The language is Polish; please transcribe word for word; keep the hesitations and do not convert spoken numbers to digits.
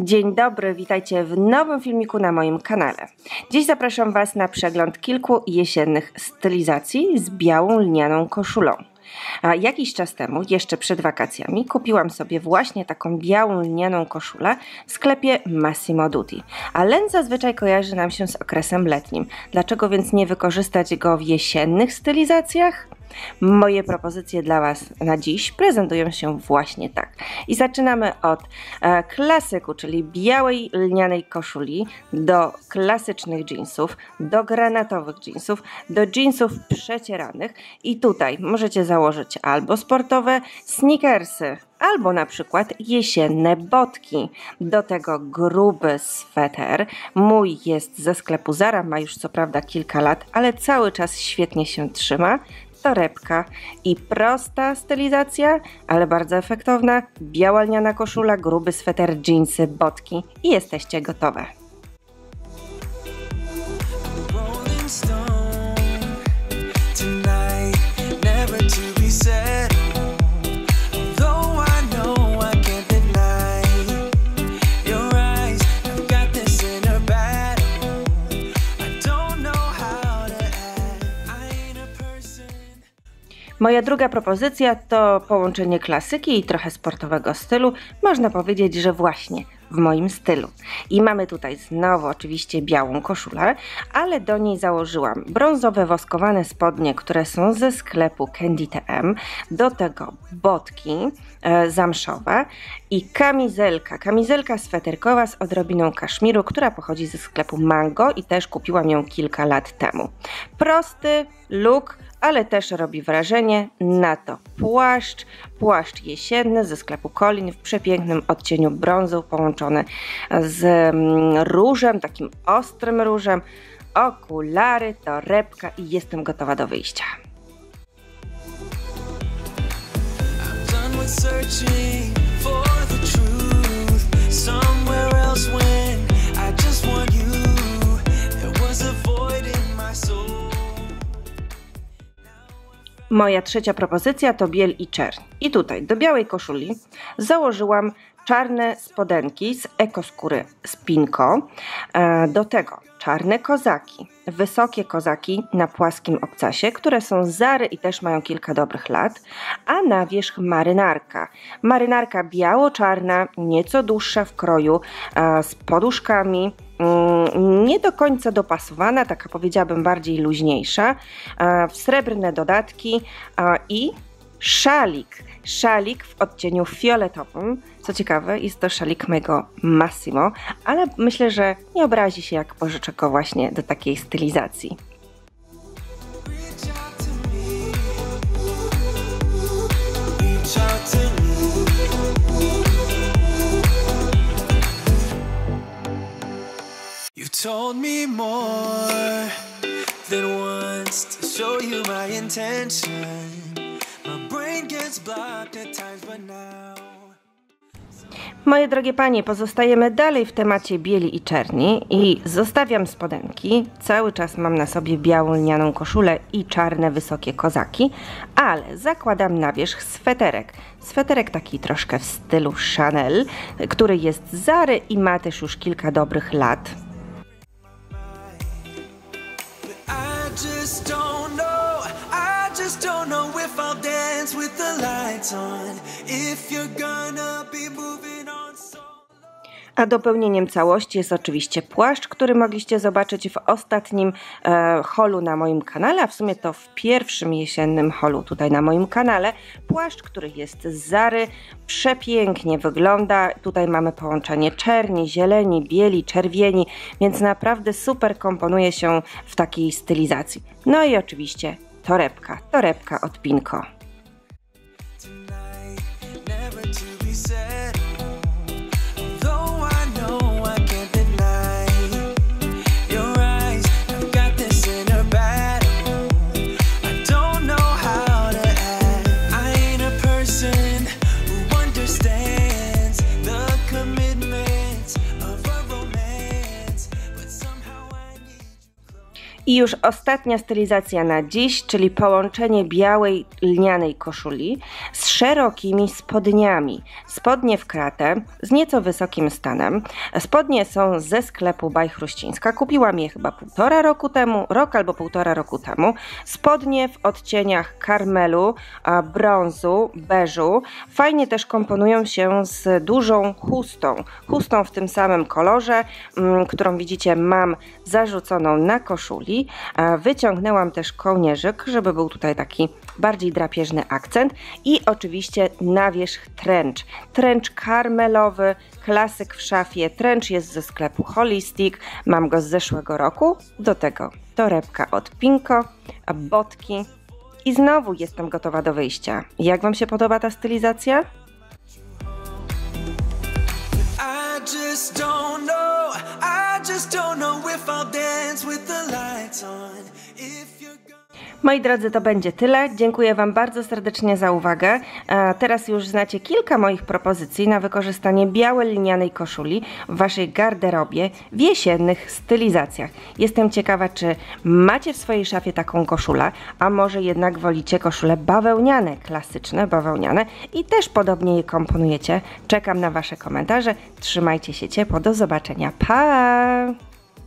Dzień dobry, witajcie w nowym filmiku na moim kanale. Dziś zapraszam Was na przegląd kilku jesiennych stylizacji z białą lnianą koszulą. A jakiś czas temu, jeszcze przed wakacjami, kupiłam sobie właśnie taką białą lnianą koszulę w sklepie Massimo Dutti. A len zazwyczaj kojarzy nam się z okresem letnim. Dlaczego więc nie wykorzystać go w jesiennych stylizacjach? Moje propozycje dla Was na dziś prezentują się właśnie tak. I zaczynamy od e, klasyku, czyli białej lnianej koszuli, do klasycznych jeansów, do granatowych jeansów, do jeansów przecieranych. I tutaj możecie założyć albo sportowe sneakersy, albo na przykład jesienne botki. Do tego gruby sweter. Mój jest ze sklepu Zara, ma już co prawda kilka lat, ale cały czas świetnie się trzyma. Torebka i prosta stylizacja, ale bardzo efektowna, biała lniana koszula, gruby sweter, dżinsy, botki i jesteście gotowe. Moja druga propozycja to połączenie klasyki i trochę sportowego stylu. Można powiedzieć, że właśnie w moim stylu. I mamy tutaj znowu oczywiście białą koszulę, ale do niej założyłam brązowe woskowane spodnie, które są ze sklepu Candy T M. Do tego botki e, zamszowe i kamizelka. Kamizelka sweterkowa z odrobiną kaszmiru, która pochodzi ze sklepu Mango i też kupiłam ją kilka lat temu. Prosty look, ale też robi wrażenie. Na to płaszcz, płaszcz jesienny ze sklepu Colin w przepięknym odcieniu brązu połączony z różem, takim ostrym różem, okulary, torebka i jestem gotowa do wyjścia. Moja trzecia propozycja to biel i czerń. I tutaj do białej koszuli założyłam czarne spodenki z ekoskóry Spinco. Do tego czarne kozaki, wysokie kozaki na płaskim obcasie, które są z Zary i też mają kilka dobrych lat, a na wierzch marynarka. Marynarka biało-czarna, nieco dłuższa w kroju, z poduszkami, nie do końca dopasowana, taka powiedziałabym bardziej luźniejsza, srebrne dodatki i szalik. Szalik w odcieniu fioletowym. Co ciekawe, jest to szalik mego Massimo, ale myślę, że nie obrazi się, jak pożyczę go właśnie do takiej stylizacji. Told me more than once to show you my intention. My brain gets blocked at times, but now. Moje drogie panie, pozostajemy dalej w temacie bieli i czerni i zostawiam spodenki. Cały czas mam na sobie białą lnianą koszulę i czarne wysokie kozaki, ale zakładam na wierzch sweterek. Sweterek taki troszkę w stylu Chanel, który jest z Zary i ma też już kilka dobrych lat. Just don't know, I just don't know if I'll dance with the lights on, if you're gonna be moving on so. A dopełnieniem całości jest oczywiście płaszcz, który mogliście zobaczyć w ostatnim e, holu na moim kanale, a w sumie to w pierwszym jesiennym holu tutaj na moim kanale. Płaszcz, który jest z Zary, przepięknie wygląda. Tutaj mamy połączenie czerni, zieleni, bieli, czerwieni, więc naprawdę super komponuje się w takiej stylizacji. No i oczywiście torebka, torebka od Pinco. I już ostatnia stylizacja na dziś, czyli połączenie białej lnianej koszuli z szerokimi spodniami. Spodnie w kratę z nieco wysokim stanem. Spodnie są ze sklepu By Chruścińska. Kupiłam je chyba półtora roku temu, rok albo półtora roku temu. Spodnie w odcieniach karmelu, brązu, beżu. Fajnie też komponują się z dużą chustą. Chustą w tym samym kolorze, którą widzicie mam zarzuconą na koszuli. Wyciągnęłam też kołnierzyk, żeby był tutaj taki bardziej drapieżny akcent i oczywiście na wierzch trench. Trench karmelowy, klasyk w szafie. Trench jest ze sklepu Holistic, mam go z zeszłego roku. Do tego torebka od Pinko, botki i znowu jestem gotowa do wyjścia. Jak Wam się podoba ta stylizacja? I just don't know, I just don't know if I'll dance with the lights on. If you're gonna... Moi drodzy, to będzie tyle. Dziękuję Wam bardzo serdecznie za uwagę. A teraz już znacie kilka moich propozycji na wykorzystanie białej lnianej koszuli w Waszej garderobie w jesiennych stylizacjach. Jestem ciekawa, czy macie w swojej szafie taką koszulę, a może jednak wolicie koszule bawełniane, klasyczne bawełniane i też podobnie je komponujecie. Czekam na Wasze komentarze. Trzymajcie się ciepło. Do zobaczenia. Pa!